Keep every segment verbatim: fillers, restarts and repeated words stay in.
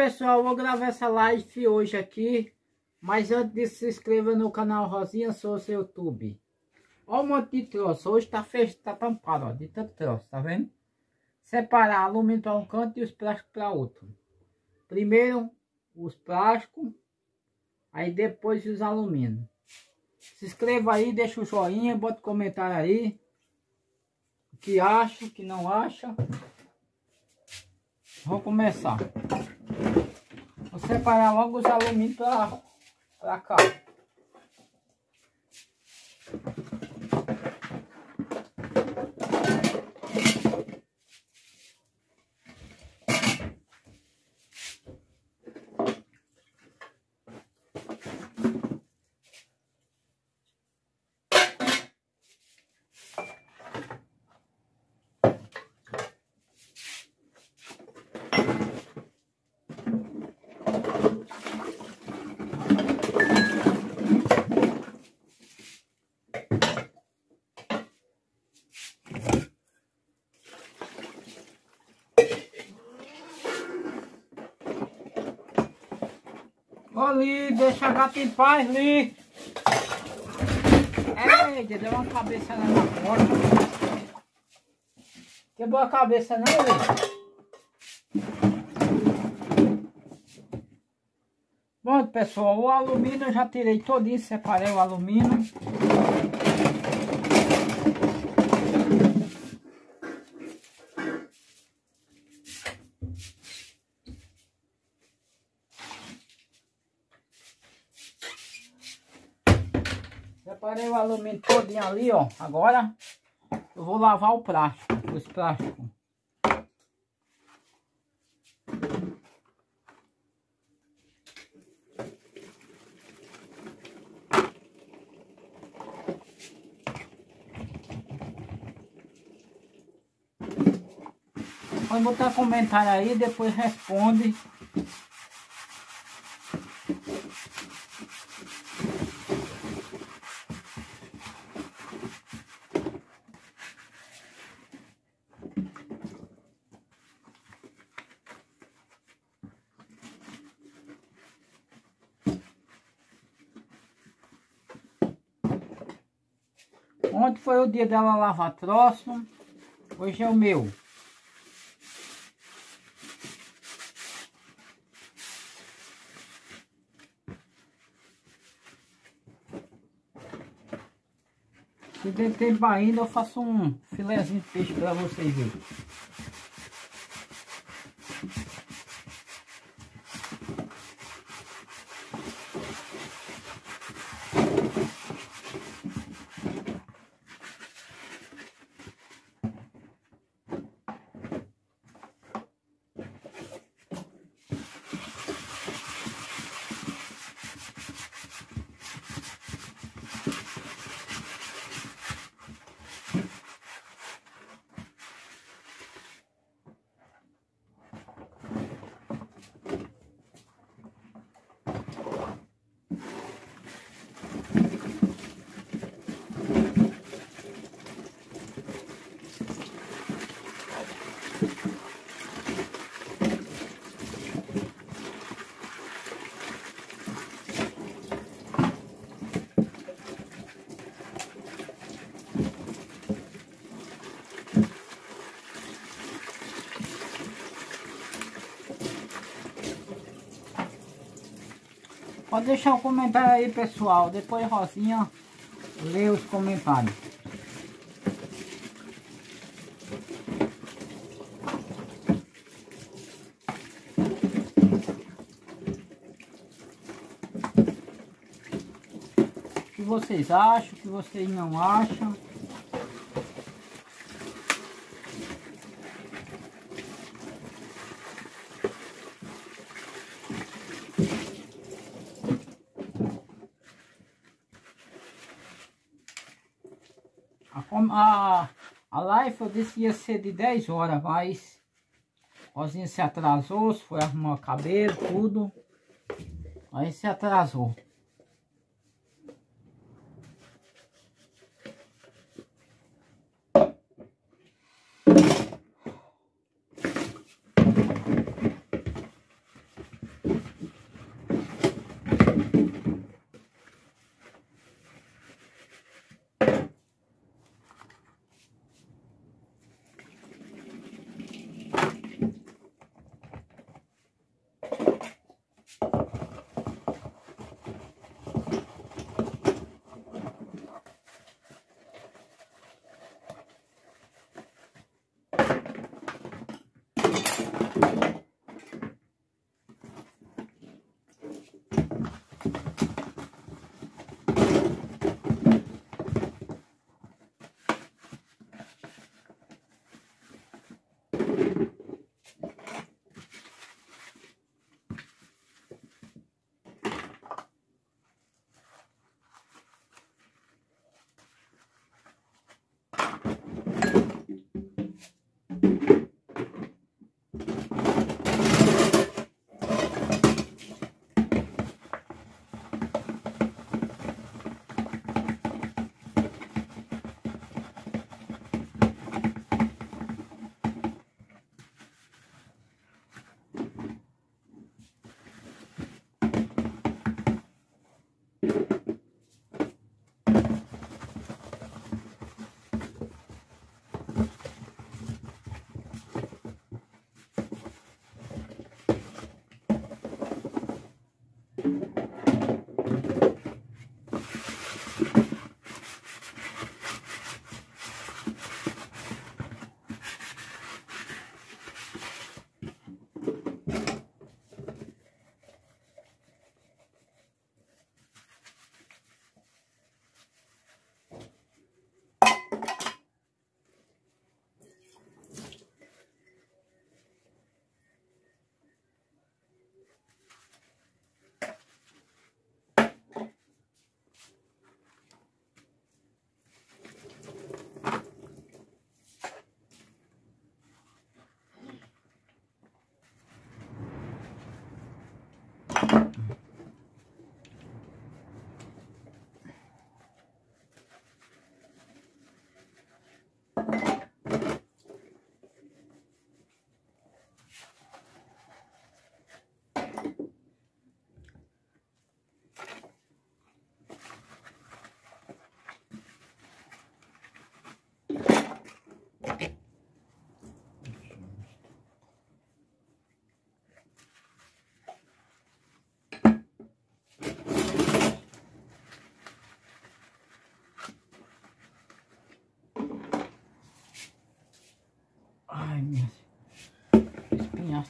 pessoal, eu vou gravar essa live hoje aqui, mas antes de se inscreva no canal Rosinha Souza YouTube. Olha o monte de troço, hoje tá fechado, tá tampado, ó, de tanto troço, tá vendo? Separar alumínio para um canto e os plásticos para outro. Primeiro os plásticos, aí depois os alumínios. Se inscreva aí, deixa o joinha, bota comentário aí. O que acha, o que não acha. Vou começar. Vou separar logo os alumínios para para cá. Ô Li, deixa a gata em paz, Li. Eita, deu uma cabeça na porta. Quebrou a cabeça não, Li? Bom, pessoal, o alumínio eu já tirei todinho, separei o alumínio. Separei o alumínio todinho ali, ó. Agora eu vou lavar o plástico, os plásticos. Pode botar comentário aí, depois responde. Ontem foi o dia dela lavar troço, hoje é o meu. Se der tempo ainda, eu faço um filezinho de peixe para vocês verem. Pode deixar o comentário aí, pessoal. Depois Rosinha lê os comentários. O que vocês acham, o que vocês não acham. A, a live eu disse que ia ser de dez horas, mas Rosinha se atrasou, foi arrumar cabelo, tudo. Aí se atrasou.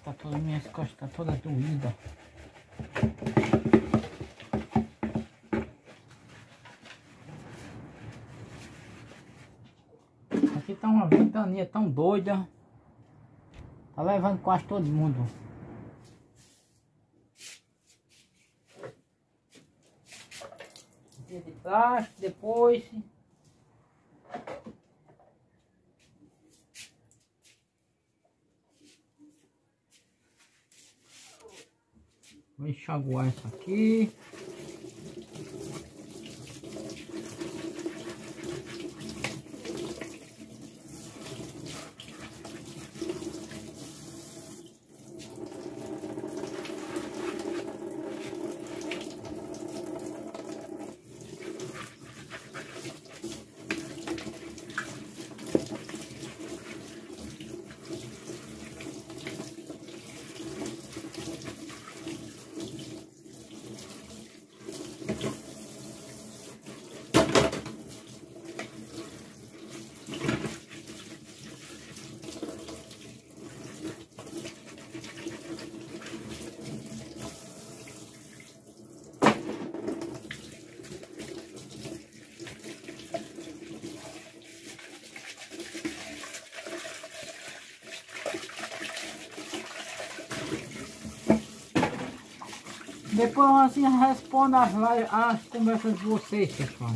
tá toda, minhas costas tá toda doída. Aqui tá uma ventania tão doida. Tá levando quase todo mundo. De plástico, depois vou enxaguar isso aqui. Depois assim responda as, as conversas de vocês, pessoal.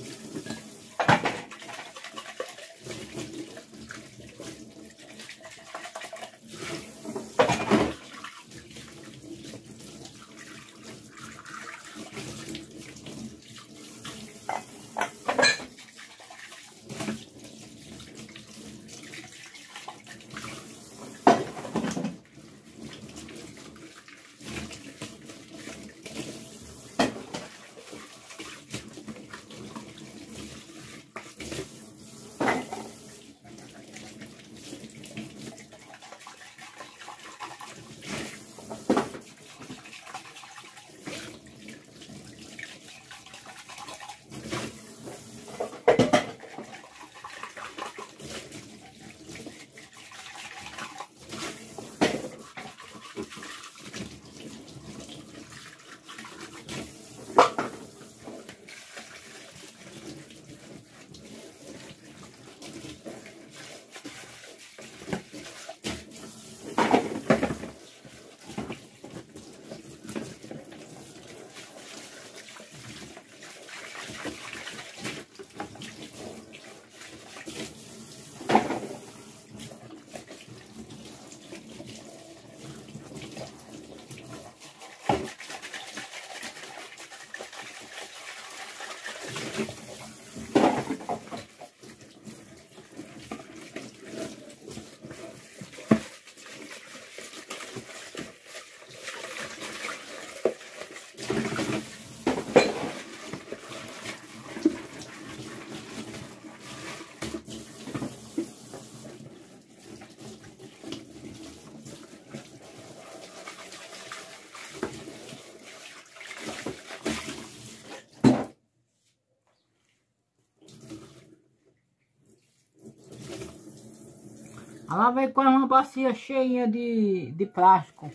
Ela vem com uma bacia cheinha de, de plástico.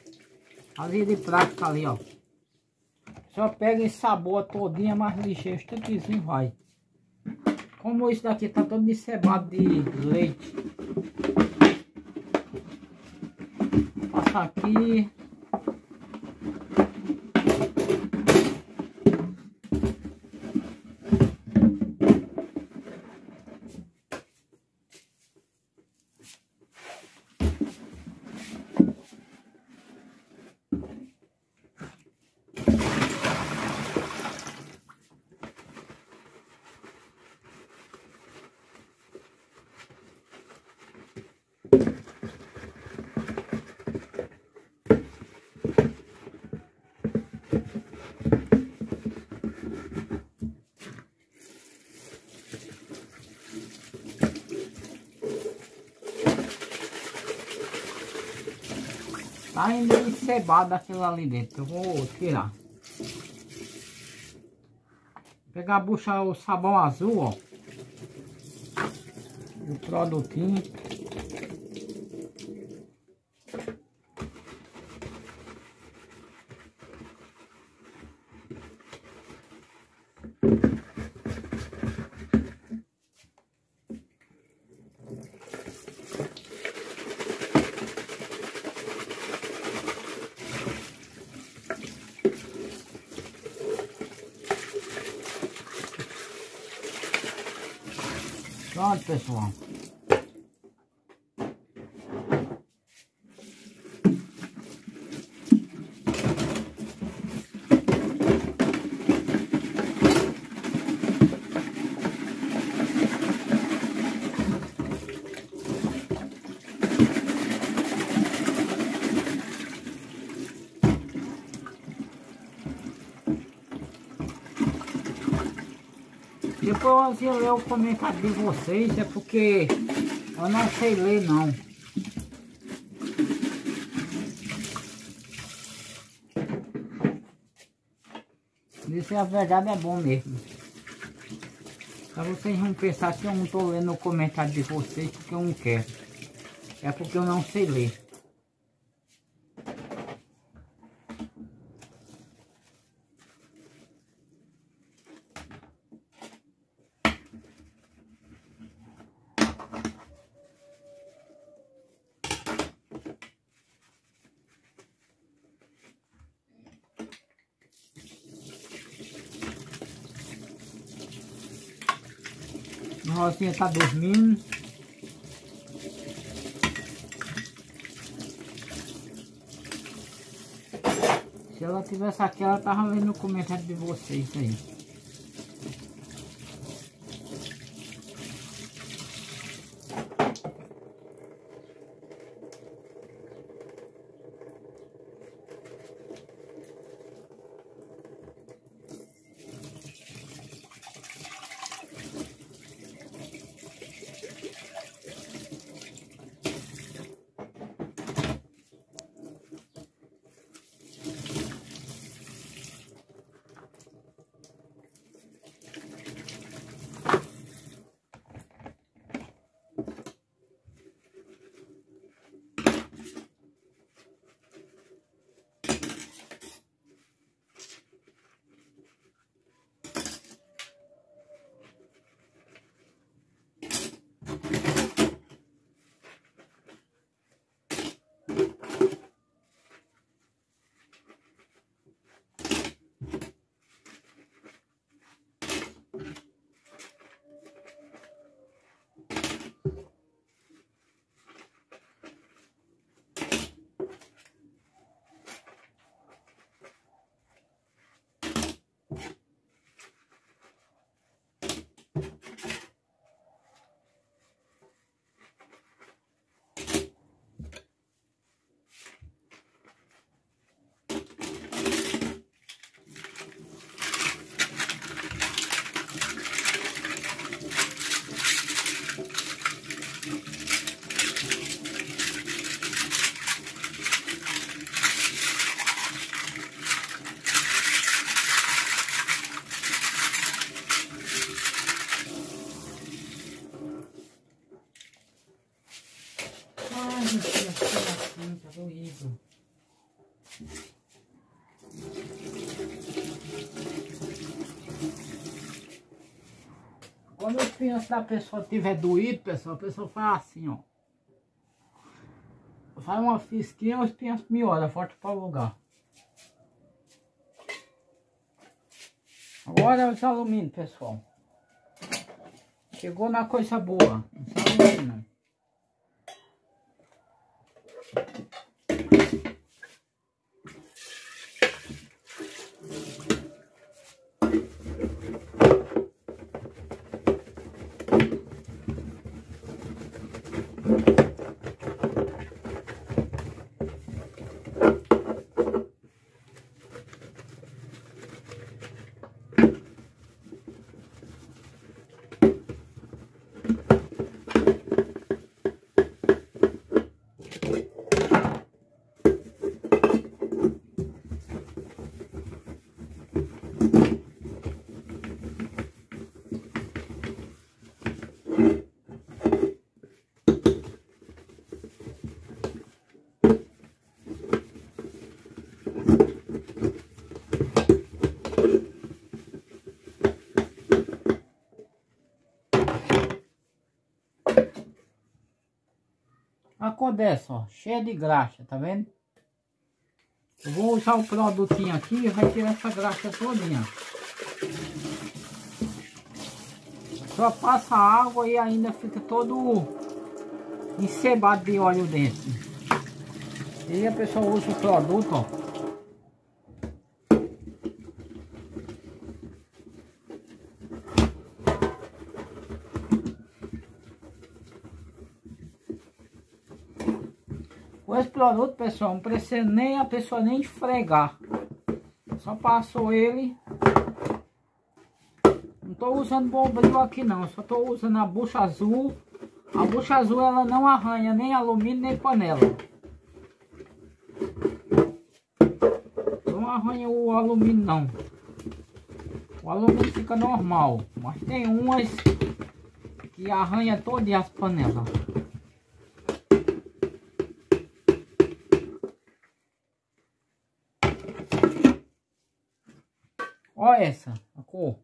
Ali de plástico ali, ó. Só pega e saboa todinha, mais ligeiro, o tanquezinho vai. Como isso daqui tá todo encebado de leite. Passa aqui. Tá ainda encebado aquilo ali dentro. Eu vou tirar. Vou pegar a bucha, o sabão azul, ó. O produtinho. Pronto, pessoal. Depois eu ler o comentário de vocês, é porque eu não sei ler não. Isso é a verdade, é bom mesmo. Pra vocês não pensar que eu não tô lendo o comentário de vocês porque eu não quero. É porque eu não sei ler. A Rosinha tá dormindo. Se ela tivesse aqui, ela tava lendo o comentário de vocês aí. Tá doído. Quando os pinhos da pessoa estiver doído, pessoal, a pessoa faz assim, ó. Faz uma fisquinha, os pinhos melhoram, volta para o lugar. Agora os alumínios, pessoal. Chegou na coisa boa. Os alumínios. A cor dessa, ó, cheia de graxa, tá vendo? Eu vou usar o produtinho aqui e vai tirar essa graxa todinha. Só passa água e ainda fica todo encebado de óleo dentro. E a pessoa usa o produto, ó. Com esse produto, pessoal, não precisa nem a pessoa nem esfregar. Só passou ele. Não estou usando bombril aqui não, só estou usando a bucha azul. A bucha azul ela não arranha nem alumínio nem panela. Não arranha o alumínio não. O alumínio fica normal, mas tem umas que arranha todas as panelas. Olha essa, a cor.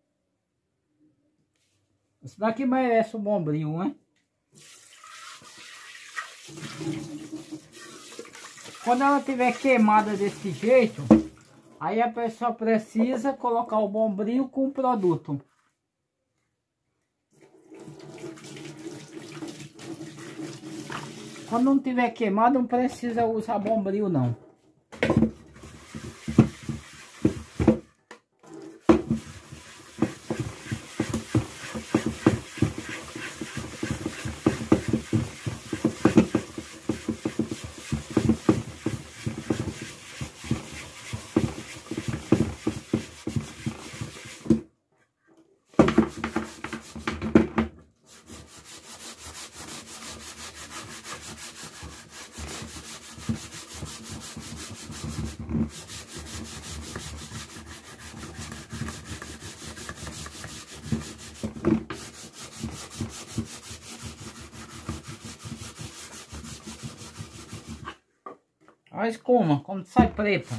Esse daqui merece o bombril, né? Quando ela tiver queimada desse jeito, aí a pessoa precisa colocar o bombril com o produto. Quando não tiver queimado, não precisa usar bombril não. Olha a escuma, como sai preta.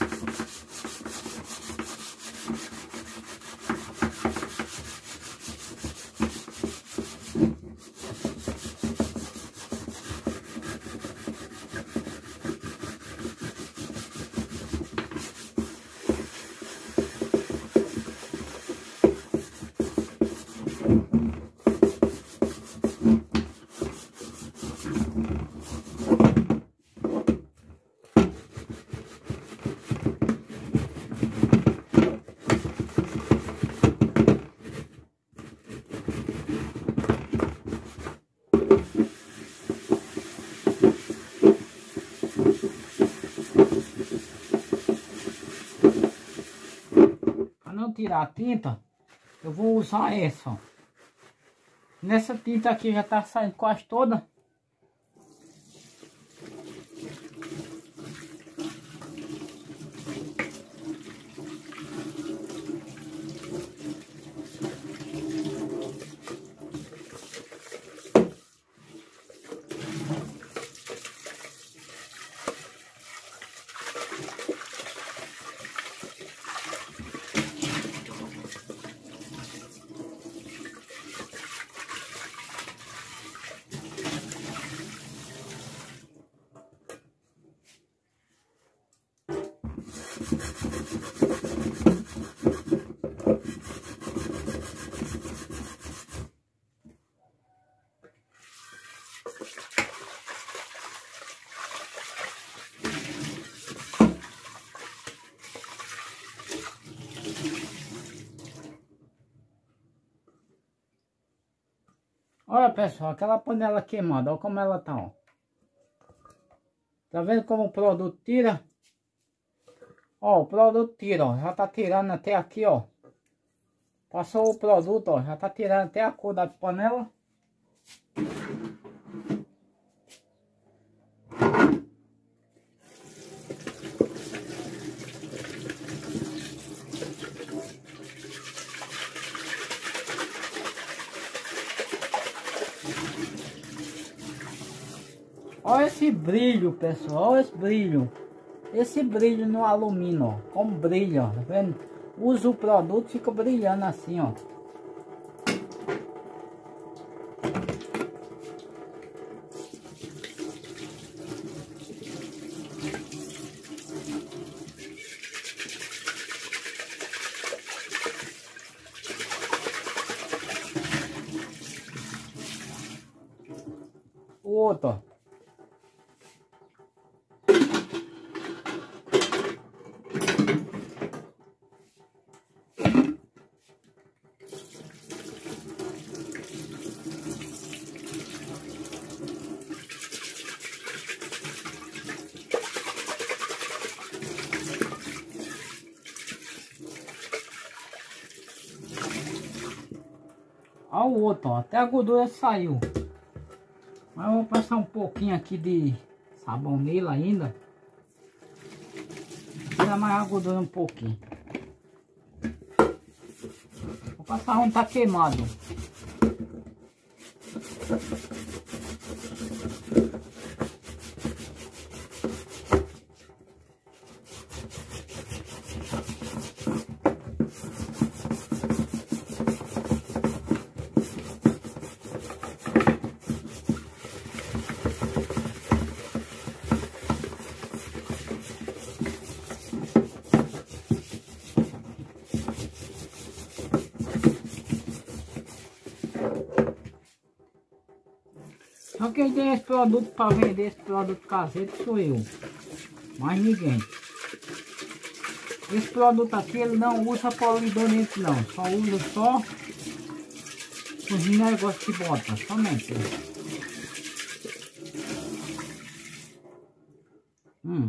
Tirar a tinta, eu vou usar essa, ó. Nessa tinta aqui já tá saindo quase toda. Olha pessoal, aquela panela queimada, olha como ela tá, ó. Tá vendo como o produto tira? Ó, o produto tira, ó, já tá tirando até aqui, ó. Passou o produto, ó, já tá tirando até a cor da panela. Olha esse brilho, pessoal, olha esse brilho. Esse brilho no alumínio, ó, como brilha, ó, tá vendo? Usa o produto, fica brilhando assim, ó. outro, ó. Olha o outro, ó. Até a gordura saiu. Mas eu vou passar um pouquinho aqui de sabão nele ainda. Tira mais a gordura um pouquinho. Vou passar onde tá queimado. Só quem tem esse produto para vender, esse produto caseiro, sou eu. Mais ninguém. Esse produto aqui ele não usa polidorense não. Só usa só os negócios que bota. Somente. Hum.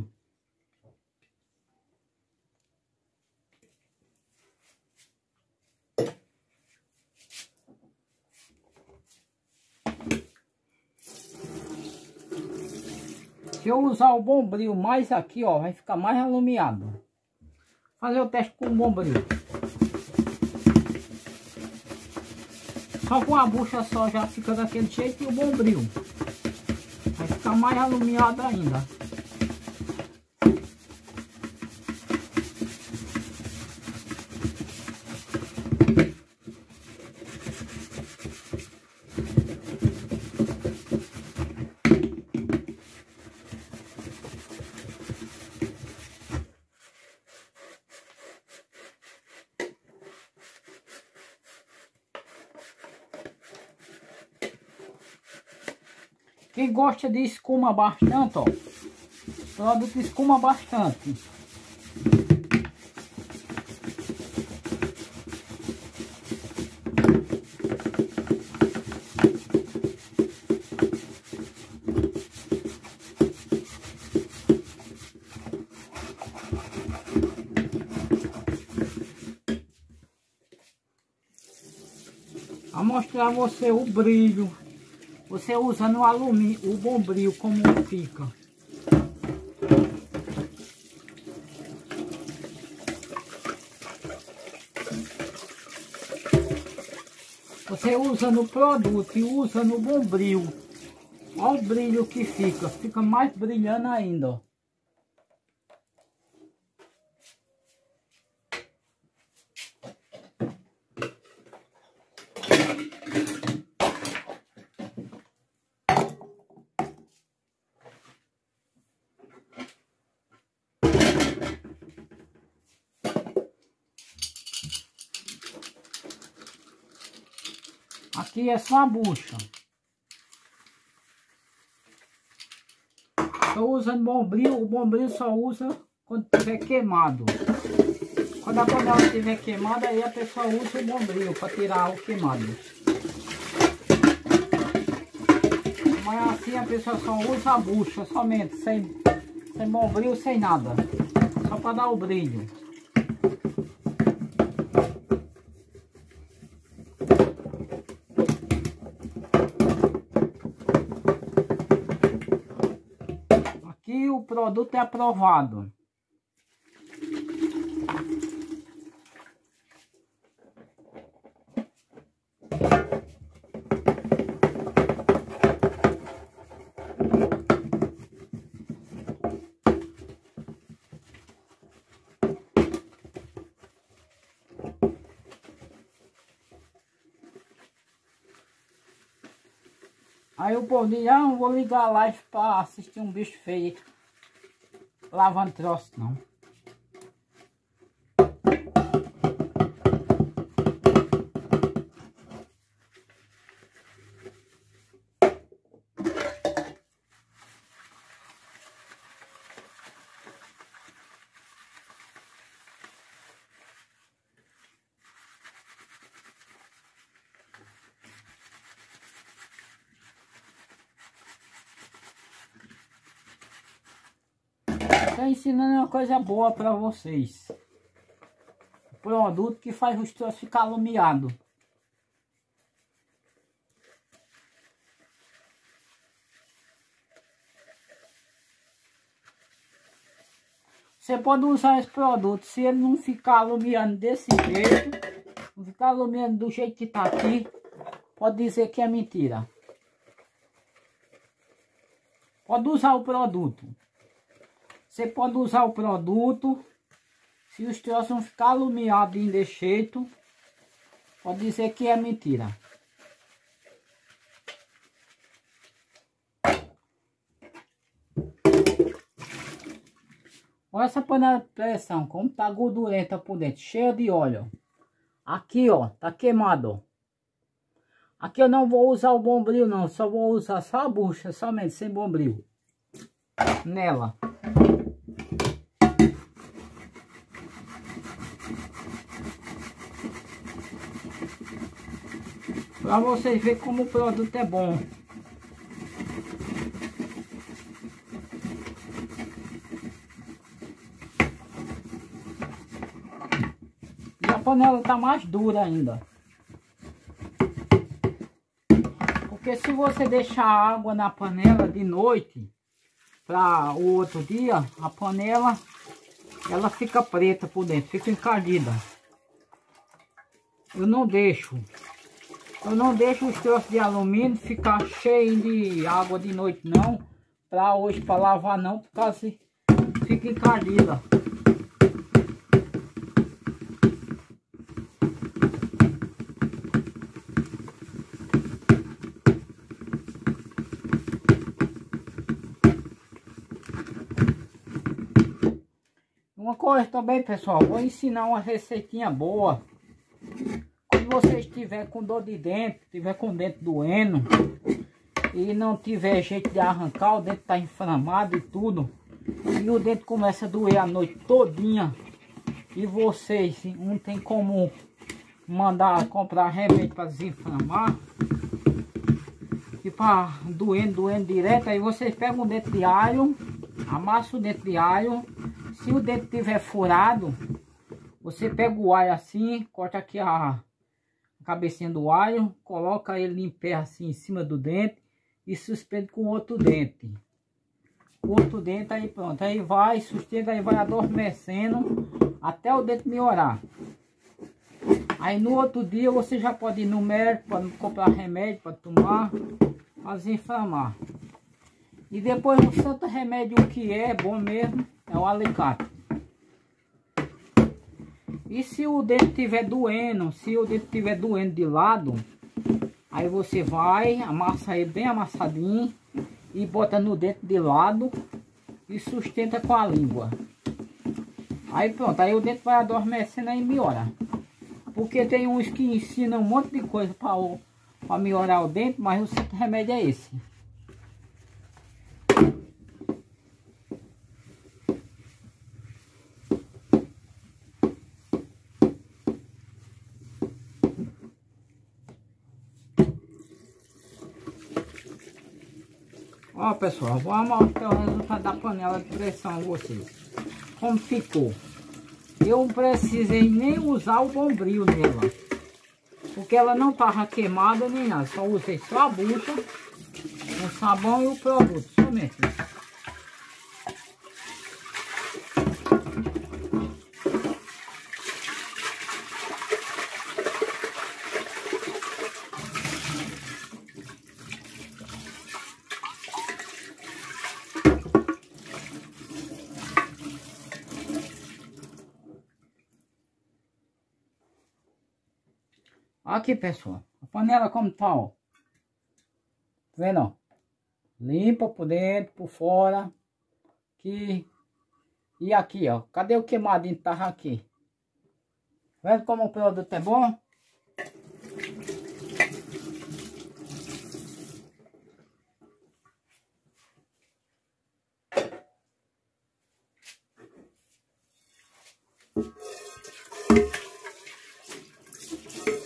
Se eu usar o bombril mais aqui, ó, vai ficar mais alumiado. Vou fazer o teste com o bombril. Só com a bucha só já fica daquele jeito e o bombril vai ficar mais alumiado ainda. Quem gosta de escuma bastante, ó, o produto escuma bastante. Vou mostrar a você o brilho. Você usando o alumínio, o bombril, como fica. Você usa no produto e usa no bombril. Olha o brilho que fica. Fica mais brilhando ainda, ó. Aqui é só a bucha. Estou usando bombril. O bombril só usa quando estiver queimado. Quando a panela estiver queimada, aí a pessoa usa o bombril para tirar o queimado. Mas assim a pessoa só usa a bucha somente, sem, sem bombril, sem nada. Só para dar o brilho. Aqui o produto é aprovado. Aí o povo diz, ah, não vou ligar a live para assistir um bicho feio lavando troço, não. Estou ensinando uma coisa boa para vocês. Produto que faz os troços ficar alumiados. Você pode usar esse produto, se ele não ficar alumiando desse jeito, não ficar alumiando do jeito que está aqui, pode dizer que é mentira. Pode usar o produto. Você pode usar o produto, se os troços não ficar alumiados desse jeito, pode dizer que é mentira. Olha essa panela de pressão, como tá gordurenta por dentro, cheia de óleo. Aqui, ó, tá queimado, ó. Aqui eu não vou usar o bombril, não. Só vou usar só a bucha, somente, sem bombril. Nela. Pra vocês verem como o produto é bom. A panela tá mais dura ainda. Porque se você deixar água na panela de noite para o outro dia, a panela ela fica preta por dentro, fica encardida. Eu não deixo. Eu não deixo os troços de alumínio ficar cheio de água de noite não, para hoje para lavar não, por causa que fica encardida. Uma coisa também, pessoal, vou ensinar uma receitinha boa. Quando você estiver com dor de dente, estiver com o dente doendo e não tiver jeito de arrancar, o dente está inflamado e tudo, e o dente começa a doer a noite todinha, e vocês não tem como mandar comprar remédio para desinflamar, e para doendo, doendo direto, aí vocês pegam um dente de alho, amassa o dente de alho. Se o dente tiver furado, você pega o alho assim, corta aqui a cabecinha do alho, coloca ele em pé assim em cima do dente e suspende com outro dente. O outro dente aí pronto, aí vai, sustenta, aí vai adormecendo até o dente melhorar. Aí no outro dia você já pode ir no médico para comprar remédio para tomar, para desinflamar. E depois o santo remédio que é bom mesmo é o alicate. E se o dente estiver doendo, se o dente estiver doendo de lado, aí você vai, amassa ele bem amassadinho e bota no dente de lado e sustenta com a língua. Aí pronto, aí o dente vai adormecendo e melhora. Porque tem uns que ensinam um monte de coisa para melhorar o dente, mas o santo remédio é esse. Ó pessoal, vou mostrar o resultado da panela de pressão a vocês. Como ficou. Eu não precisei nem usar o bombril nela. Porque ela não estava queimada nem nada. Só usei só a bucha, o sabão e o produto. Somente isso. Aqui pessoal, a panela como tá, ó. Tá vendo, ó? Limpa por dentro, por fora. Aqui. E aqui, ó. Cadê o queimadinho que tava aqui? Tá vendo como o produto é bom?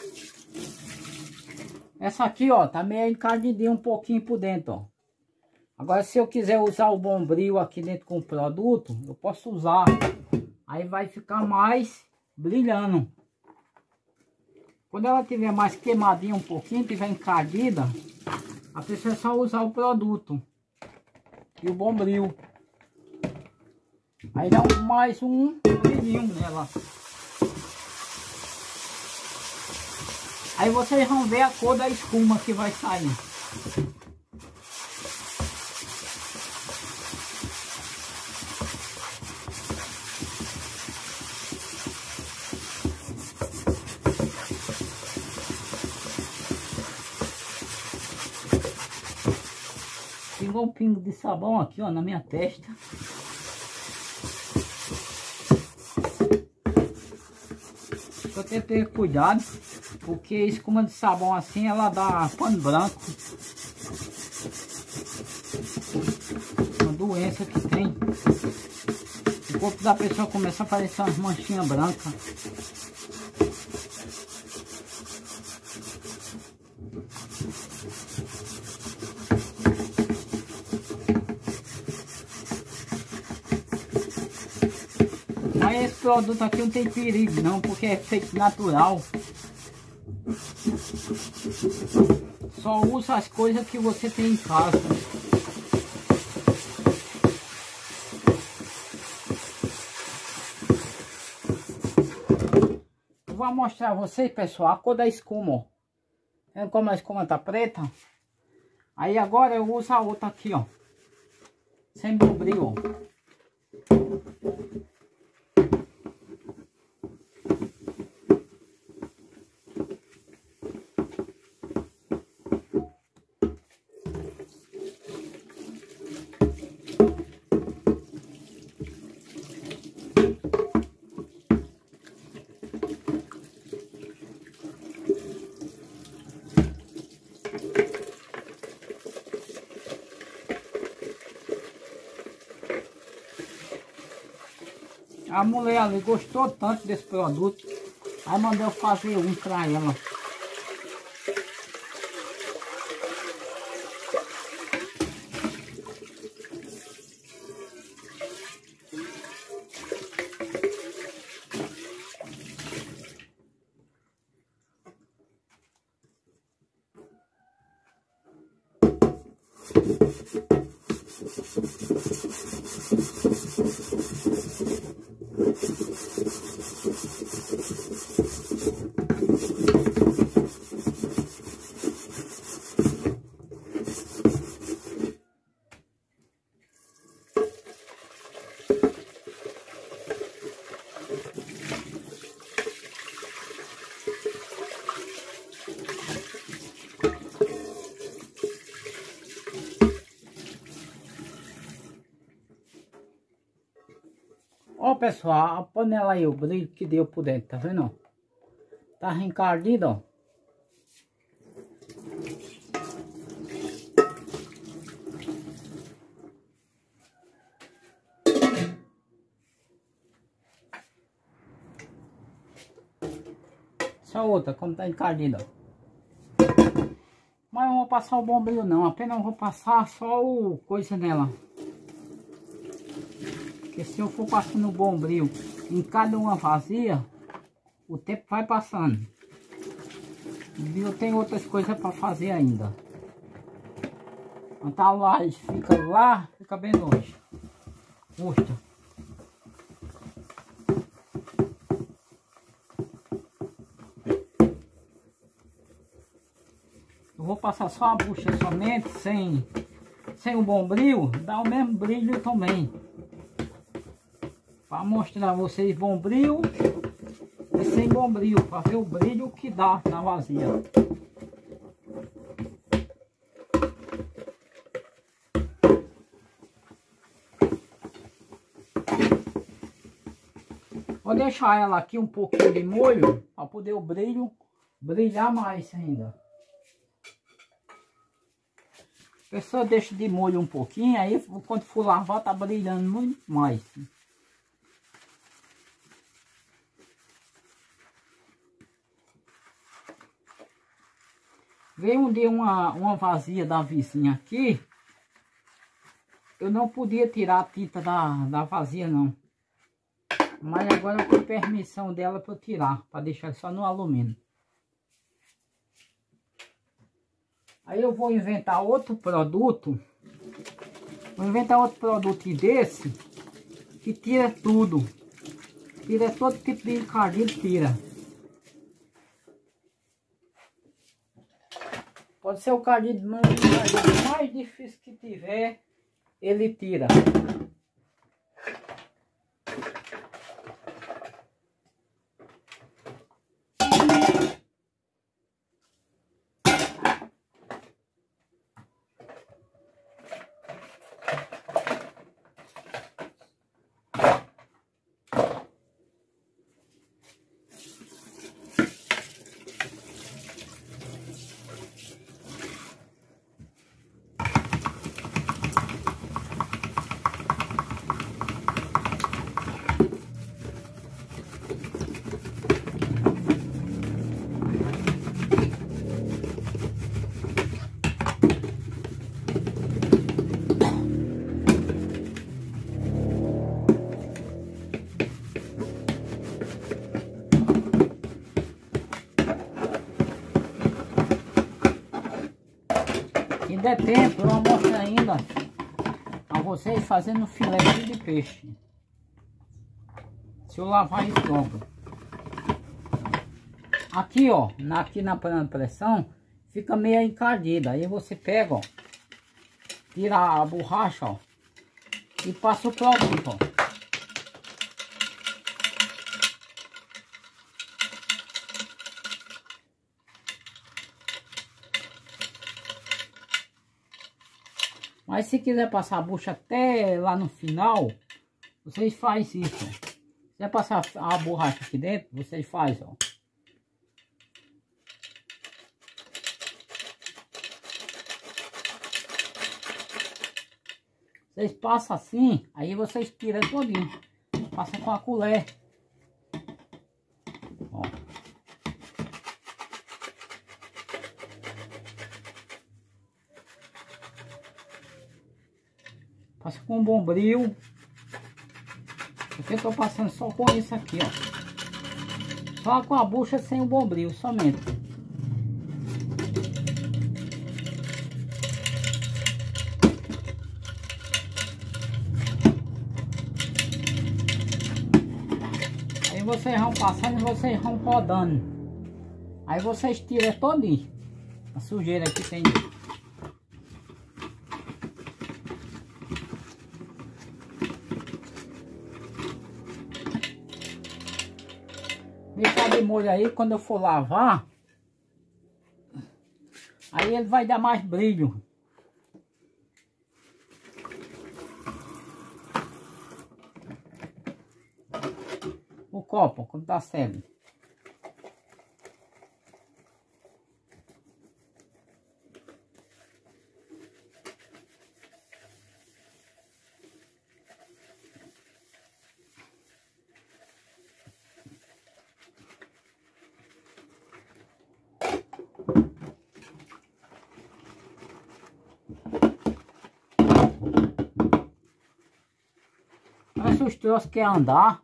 Essa aqui, ó, tá meio encardidinha um pouquinho por dentro, ó. Agora, se eu quiser usar o bombril aqui dentro com o produto, eu posso usar. Aí vai ficar mais brilhando. Quando ela tiver mais queimadinha um pouquinho, tiver encardida, a pessoa é só usar o produto e o bombril. Aí dá mais um brilhinho nela. Aí vocês vão ver a cor da espuma que vai sair. Pingou um pingo de sabão aqui, ó, na minha testa. Eu tenho que ter cuidado, porque escuma de sabão assim, ela dá pano branco. Uma doença que tem. O corpo da pessoa começa a aparecer umas manchinhas brancas. Mas esse produto aqui não tem perigo não, porque é feito natural. Só usa as coisas que você tem em casa. Eu vou mostrar a vocês, pessoal, a cor da escuma, ó. Vendo como a escuma tá preta? Aí agora eu uso a outra aqui, ó. Sem bombril, ó. A mulher ali gostou tanto desse produto, aí mandou eu fazer um pra ela. Ó pessoal, a panela aí, o brilho que deu por dentro, tá vendo? Tá reencardido, ó. Essa outra, como tá encardida, ó. Mas eu não vou passar o bombril não, apenas eu vou passar só o coisa nela. Porque se eu for passando o bombril em cada uma vazia, o tempo vai passando. E eu tenho outras coisas para fazer ainda. Então lá, fica lá, fica bem longe. Custa. Eu vou passar só a bucha somente, sem, sem o bombril, dá o mesmo brilho também. Para mostrar a vocês bombril e sem bombril, para ver o brilho que dá na vazia. Vou deixar ela aqui um pouquinho de molho, para poder o brilho brilhar mais ainda. A pessoa deixa de molho um pouquinho, aí quando for lavar tá brilhando muito mais. Veio um dia uma, uma vazia da vizinha aqui. eu não podia tirar a tinta da, da vazia não. Mas agora eu tenho permissão dela para eu tirar, para deixar só no alumínio. Aí eu vou inventar outro produto. Vou inventar outro produto desse que tira tudo. Tira todo tipo de encardido, tira. Pode ser o encardido mais difícil que tiver, ele tira. Se der tempo, eu mostro ainda a vocês fazendo filezinho de peixe. Se eu lavar isso logo. Aqui, ó, na, aqui na panela de pressão, fica meio encardida. Aí você pega, ó, tira a borracha, ó, e passa o produto, ó. Mas se quiser passar a bucha até lá no final, vocês fazem isso. Ó. Se quiser passar a borracha aqui dentro, vocês fazem, ó. Vocês passam assim, aí vocês tiram todinho. Passa com a colher. Ó. Passa com um bombril. Porque eu tô passando só com isso aqui, ó. Só com a bucha sem o bombril, somente. Aí vocês vão passando e vocês vão rodando. Aí vocês tiram todinho a sujeira que tem. Deixar de molho aí, quando eu for lavar, aí ele vai dar mais brilho. O copo, quando tá cego. Mas os troços querem andar.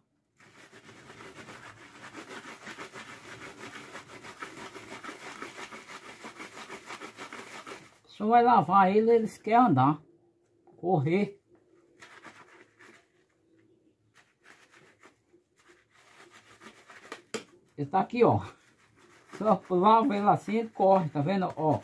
Só vai lavar ele, eles querem andar. Correr. Ele tá aqui, ó. Só lava ele assim, ele corre, tá vendo? Ó.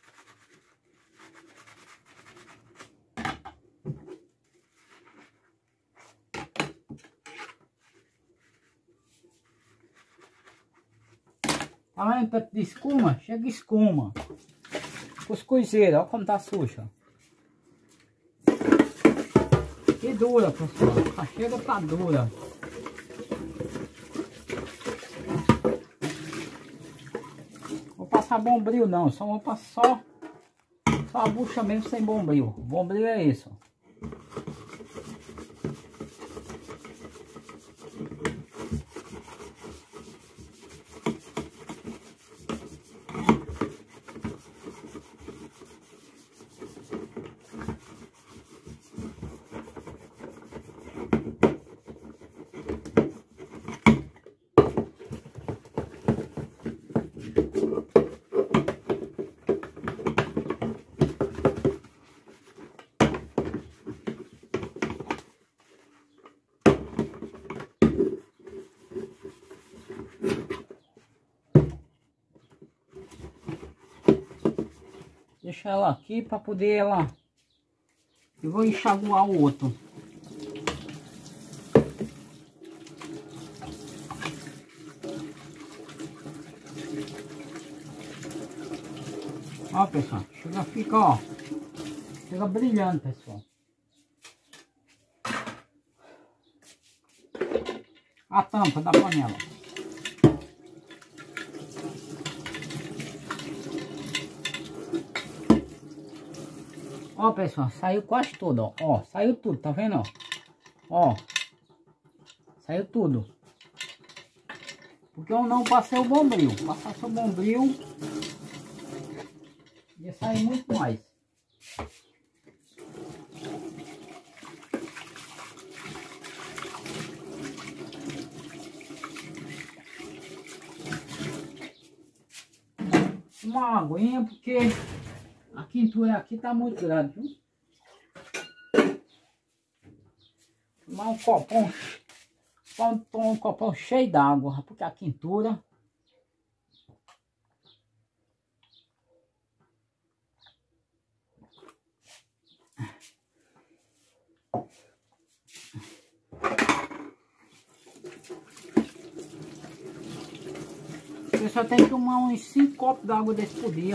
Tá vendo tanto de escuma? Chega escuma. Cuscuzeira, olha como tá suja. Que dura, pessoal. A chega tá dura. Vou passar bombril não, só vou passar só, só a bucha mesmo sem bombril. Bombril é isso. Deixa ela aqui para poder ela... Eu vou enxaguar o outro. Ó, pessoal, chega, fica, ó, fica brilhando, pessoal. A tampa da panela. Ó, pessoal, saiu quase tudo, ó, ó, saiu tudo, tá vendo, ó, ó, saiu tudo. Porque eu não passei o bombril, passasse o bombril, ia sair muito mais. Uma aguinha, porque a quintura aqui tá muito grande, viu? Tomar um copão, tomar um copão cheio d'água, porque a quintura... Você só tem que tomar uns cinco copos d'água desse por dia.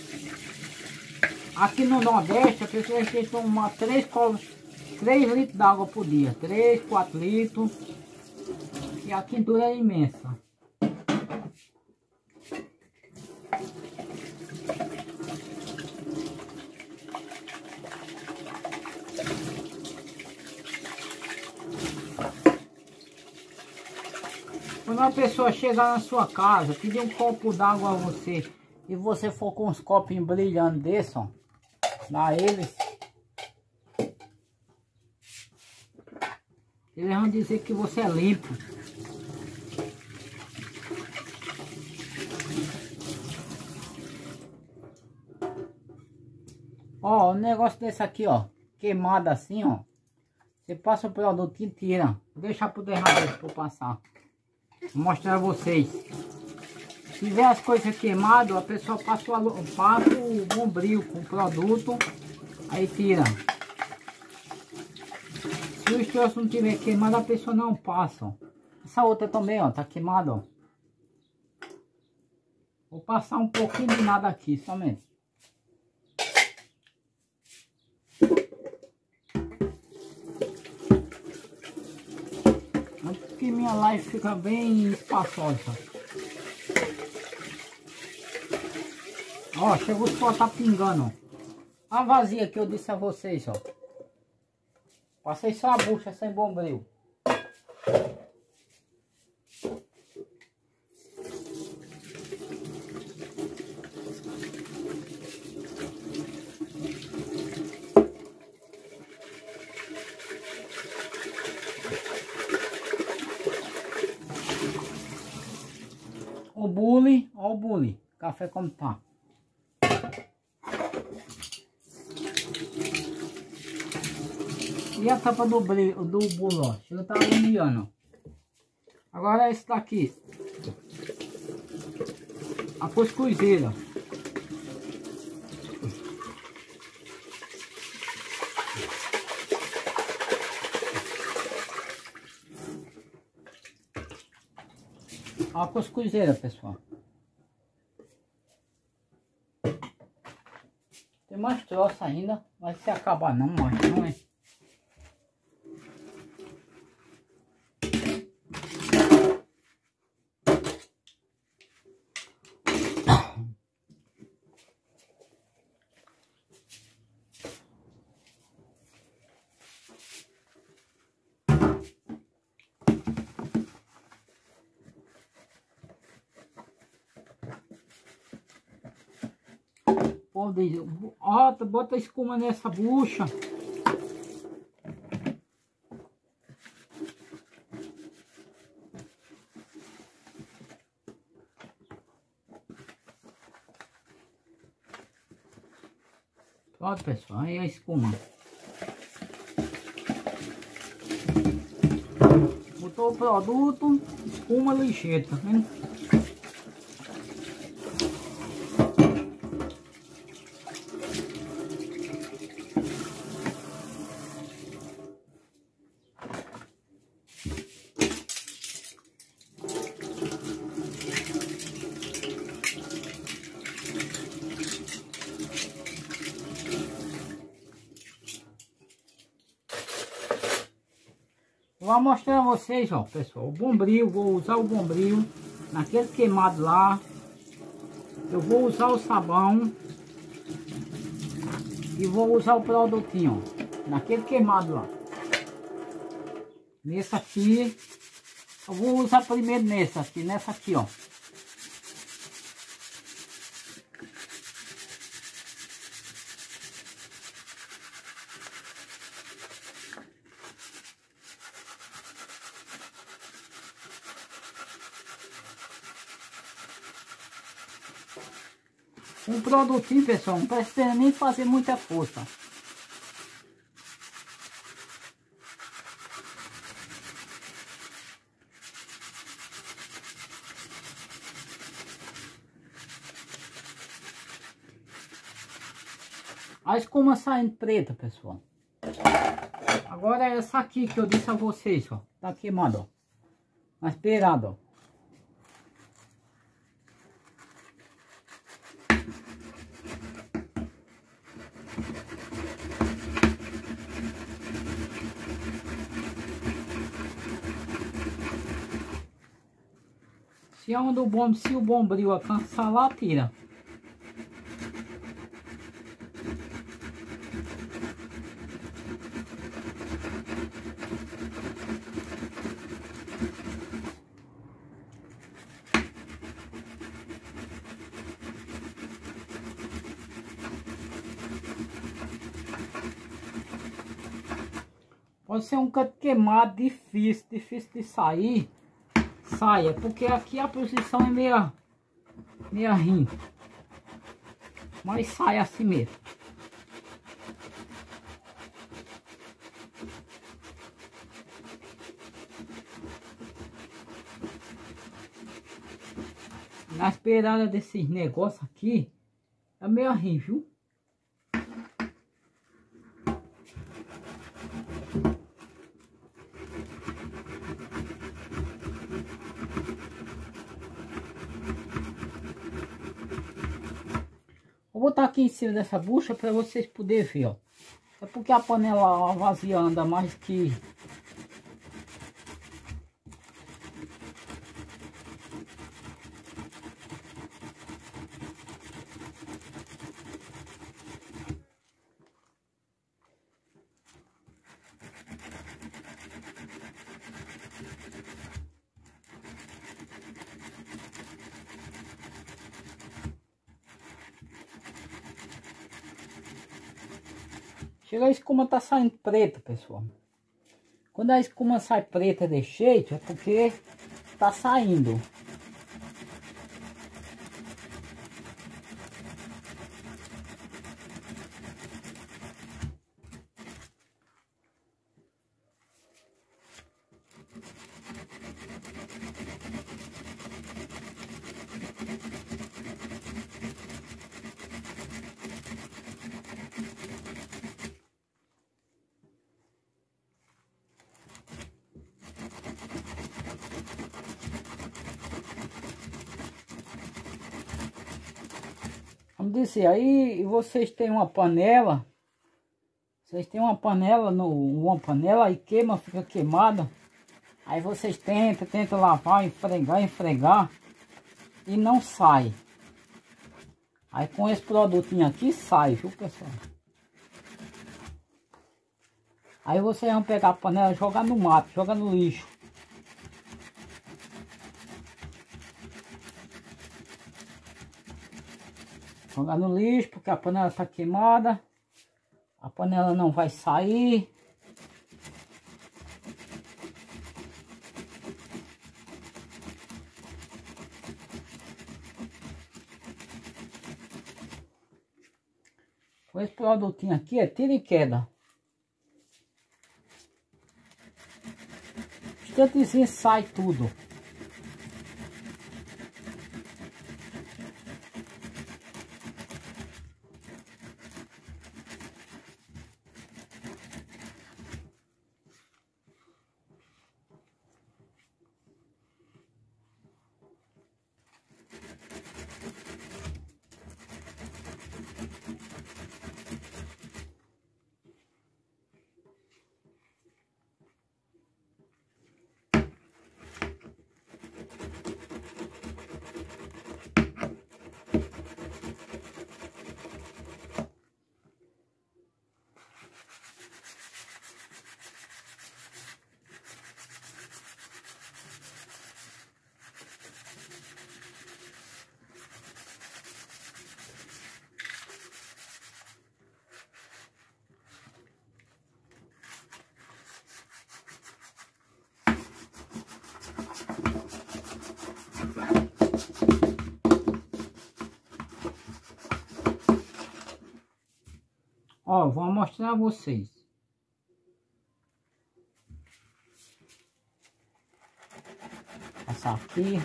Aqui no Nordeste, a pessoa tem que tomar três copos, três litros d'água por dia. três, quatro litros. E a quintura é imensa. Quando uma pessoa chegar na sua casa, pedir um copo d'água a você, e você for com os copos brilhando desse, ó, dá eles, eles vão dizer que você é limpo. Ó, o negócio desse aqui, ó, queimado assim, ó, você passa o produto e tira. Vou deixar pro derradeiro pra eu passar. Vou mostrar a vocês. Se tiver as coisas queimadas, a pessoa passa o, passa o bombril com o produto, aí tira. Se o troço não tiver queimado, a pessoa não passa. Essa outra também, ó, tá queimada, ó. Vou passar um pouquinho de nada aqui, somente. Que minha live fica bem espaçosa. Ó, chegou o sol, tá pingando, ó. A vazia que eu disse a vocês, ó. Passei só a bucha sem bombril. O bule, ó o bule, café como tá. E a tampa do brilho, do bule, ó, chega tá alumiando. Agora esse daqui, a cuscuzeira. Ó a cuscuzeira, pessoal. Tem mais troço ainda, vai se acabar não, mas não é. Pode, ó, bota escuma nessa bucha. Pronto, pessoal, aí a escuma. Botou o produto, espuma ligeira, tá vendo? Vou mostrar a vocês, ó, pessoal, o bombril. Vou usar o bombril naquele queimado lá. Eu vou usar o sabão e vou usar o produtinho, ó, naquele queimado lá. Nesse aqui, eu vou usar primeiro nesse aqui, nessa aqui, ó. Um produtinho, pessoal, não precisa nem fazer muita força. A escuma saindo preta, pessoal. Agora é essa aqui que eu disse a vocês, ó. Tá queimado, ó. Mas esperado, ó. Se é onde o bom, se o bombril alcançar lá, tira. Pode ser um canto queimado, difícil, difícil de sair. Saia, porque aqui a posição é meia, meia rim. Mas sai assim mesmo. Na esperada desses negócios aqui, é meio rim, viu? Vou botar aqui em cima dessa bucha para vocês poderem ver, ó. É porque a panela vazia anda mais que... Chega a escuma tá saindo preta, pessoal. Quando a escuma sai preta de jeito, é porque tá saindo. Vamos dizer, aí vocês têm uma panela, vocês têm uma panela, no, uma panela e queima, fica queimada. Aí vocês tentam, tentam lavar, esfregar, esfregar e não sai. Aí com esse produtinho aqui sai, viu, pessoal? Aí vocês vão pegar a panela e jogar no mato, jogar no lixo. Jogar no lixo, porque a panela está queimada. A panela não vai sair. Esse produtinho aqui é tira e queda. Instantezinho sai tudo. Ó, vou mostrar a vocês. Passar aqui.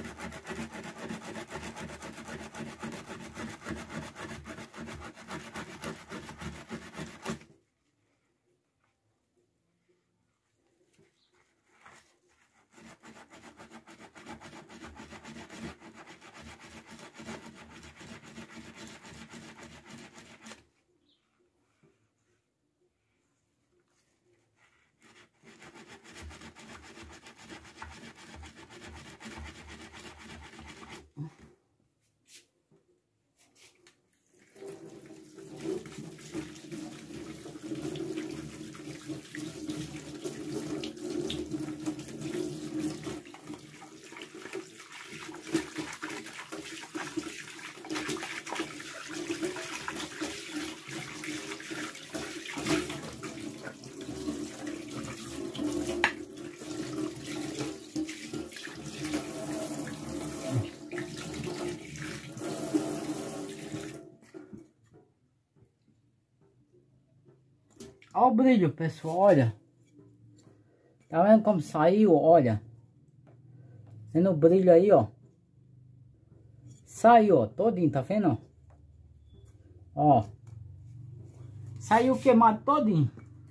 Olha o brilho, pessoal, olha. Tá vendo como saiu? Olha. Vendo o brilho aí, ó. Saiu, ó, todinho, tá vendo? Ó. Saiu queimado todinho.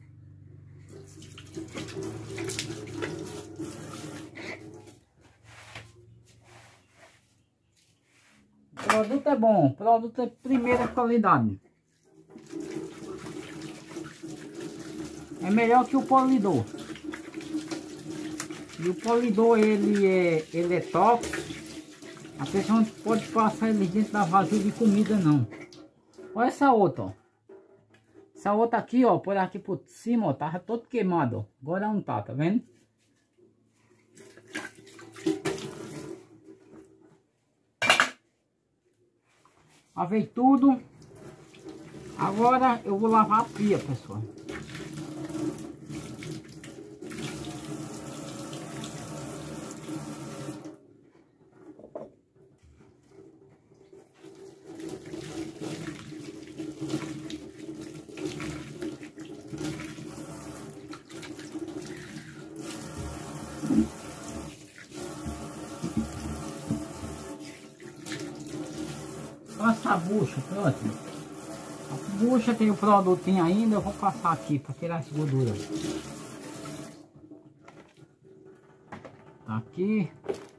O produto é bom, o produto é de primeira qualidade. É melhor que o polidor. E o polidor, ele é, ele é tóxico. A pessoa não pode passar ele dentro da vasilha de comida, não. Olha essa outra, ó. Essa outra aqui, ó, por aqui por cima, ó, tava todo queimado, ó. Agora não tá, tá vendo? Lavei tudo. Agora eu vou lavar a pia, pessoal. Passa a bucha, pronto. A bucha tem o produtinho ainda, eu vou passar aqui para tirar essa gordura. Tá aqui.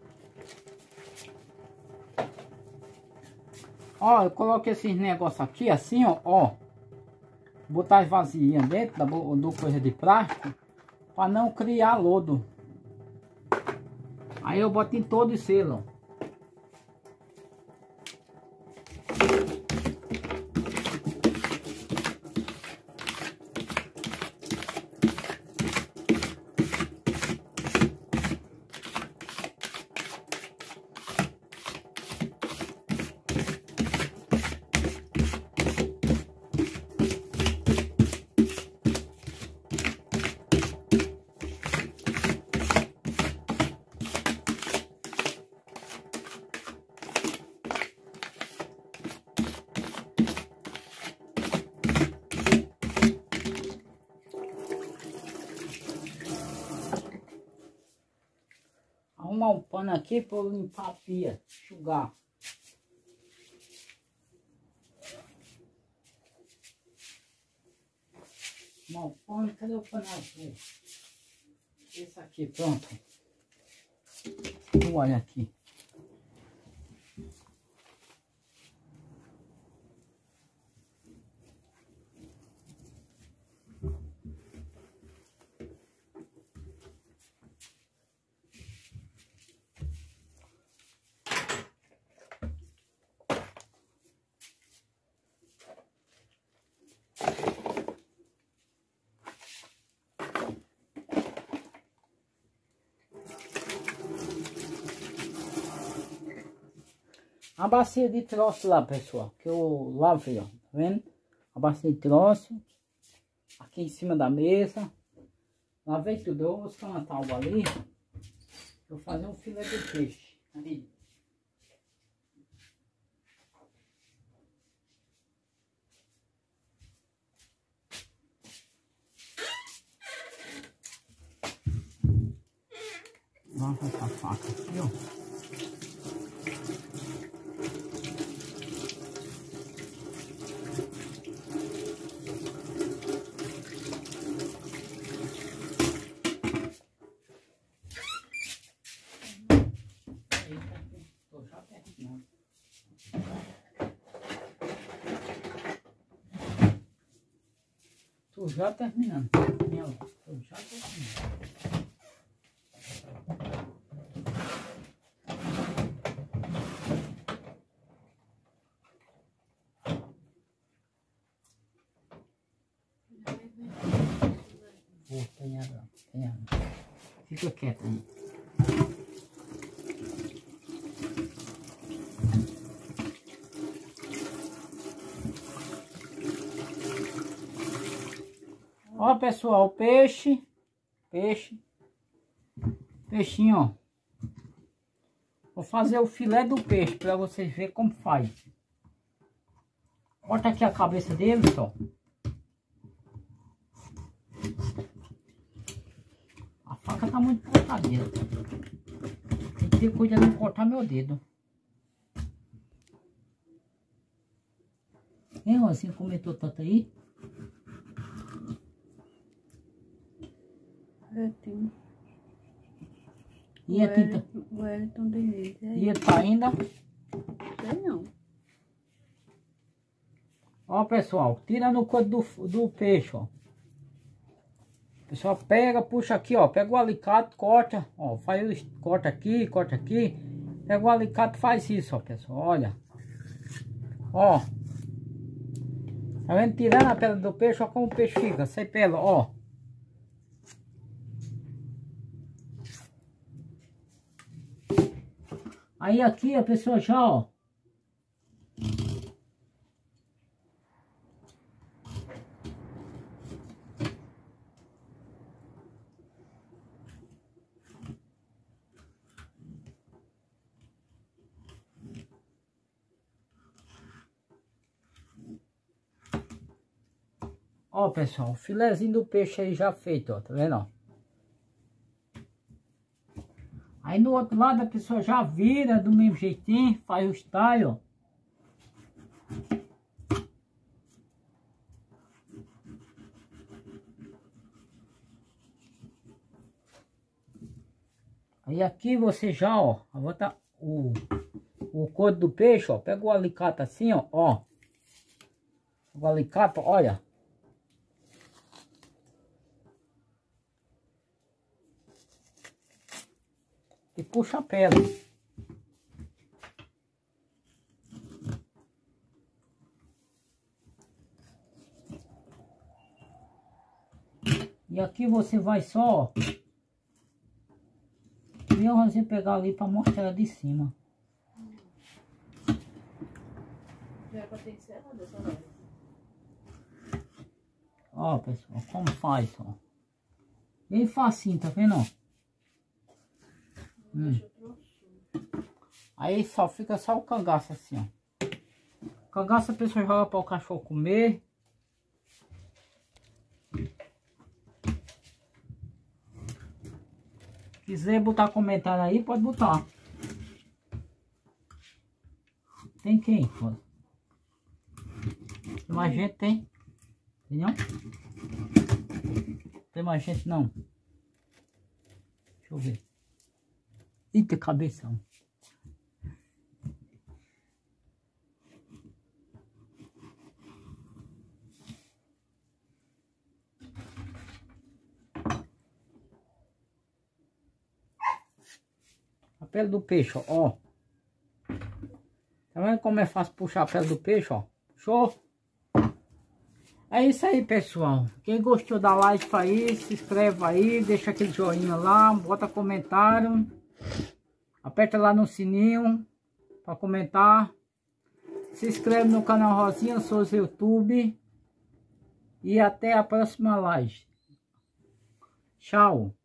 Ó, eu coloquei esses negócios aqui assim, ó, ó. Botar as vasilhinhas dentro da, do coisa de plástico para não criar lodo. Aí eu boto em todo o selo. Arrumar um pano aqui para eu limpar a pia, enxugar. Arrumar um pano, cadê o pano azul? Esse aqui, pronto. Olha aqui. A bacia de troço lá, pessoal, que eu lavei, ó, tá vendo? A bacia de troço, aqui em cima da mesa. Lavei tudo, eu vou buscar uma tábua ali, vou fazer um filé de peixe. Ali. Vamos essa faca aqui, ó. Tô já terminando. Tô já terminando. Tô já terminando. Vou, tem água, tem água. Fica quieto aí. Ó, pessoal, peixe, peixe, peixinho, ó. Vou fazer o filé do peixe para vocês verem como faz. Corta aqui a cabeça dele, só. A faca tá muito cortadeira. Tem que ter cuidado de não cortar meu dedo. Hein, Rosinha, comentou tanto aí? É, tem. E a tinta? O Wellington Denise. E ele tá ainda? Sei não. Ó, pessoal, tira no corpo do, do peixe, ó. Pessoal, pega, puxa aqui, ó. Pega o alicate, corta, ó. Faz, corta aqui, corta aqui. Pega o alicate, faz isso, ó, pessoal. Olha. Ó. Tá vendo? Tirando a pele do peixe, ó, como o peixe fica, sem pele, ó. Aí aqui a pessoa já, ó. Ó, pessoal, o filezinho do peixe aí já feito, ó, tá vendo, ó? Aí no outro lado a pessoa já vira do mesmo jeitinho, faz o style, ó. Aí aqui você já, ó, bota o, o couro do peixe, ó, pega o alicate assim, ó, ó. O alicate, olha. E puxa a pele. E aqui você vai só, ó. E eu vou pegar ali para mostrar de cima. Já é pra ter encerrado essa live. Ó, pessoal, como faz, ó. Bem facinho, tá vendo, ó? Hum. Aí só fica só o cangaço assim, ó. Cangaço a pessoa joga para o cachorro comer. Quiser botar comentário aí, pode botar. Tem quem? Pode. Tem mais gente, tem? Tem não? Tem mais gente não? Deixa eu ver. Eita, cabeção. A pele do peixe, ó. Tá vendo como é fácil puxar a pele do peixe, ó? Show? É isso aí, pessoal. Quem gostou da live aí, se inscreve aí, deixa aquele joinha lá, bota comentário. Aperta lá no sininho para comentar. Se inscreve no canal Rosinha Souza YouTube. E até a próxima live. Tchau.